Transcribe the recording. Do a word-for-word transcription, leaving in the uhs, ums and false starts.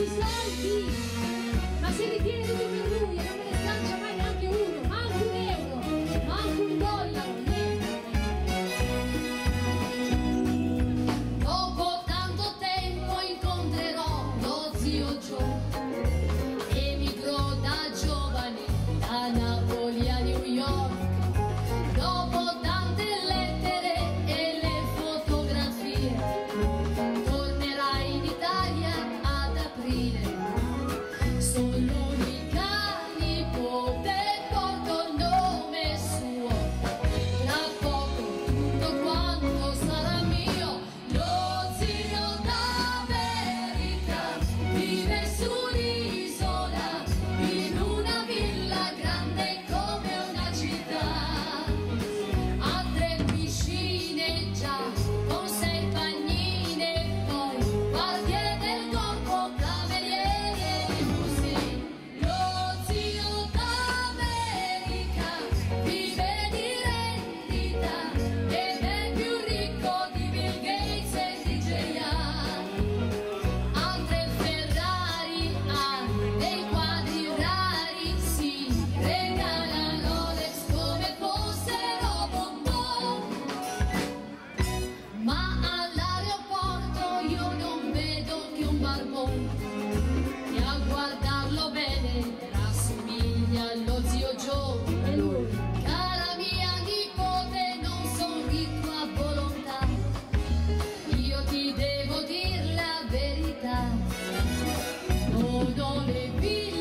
i soldi, ma si ritiene tutto per lui e non me ne sgancia mai neanche uno, manco un euro, manco un dollaro, niente. Dopo tanto tempo incontrerò lo zio Joe, emigrò da giovane da Napoli a New York. Dopo tante lettere e le fotografie tornerà in Italia ad aprile. Sono l'unica nipote, porto il nome suo. Tra poco tutto quanto sarà mio. Lo zio d'America vive sull'isola in una villa grande come una città. Ha tre piscine già con sei bagnine, poi guardie del corpo, cameriere e limousine. Lo zio d'America vive di rendita ed è più ricco di Bill Gates e di J R. Ha tre Ferrari, ha dei quadri rari, si regala Rolex come fossero bonbon. Ma all'aeroporto io non vedo che un barbone, e a guardarlo bene rassomiglia allo zio Joe. E lui? Cara mia nipote, non son ricco a volontà, io ti devo dir la verità. Non ho le ville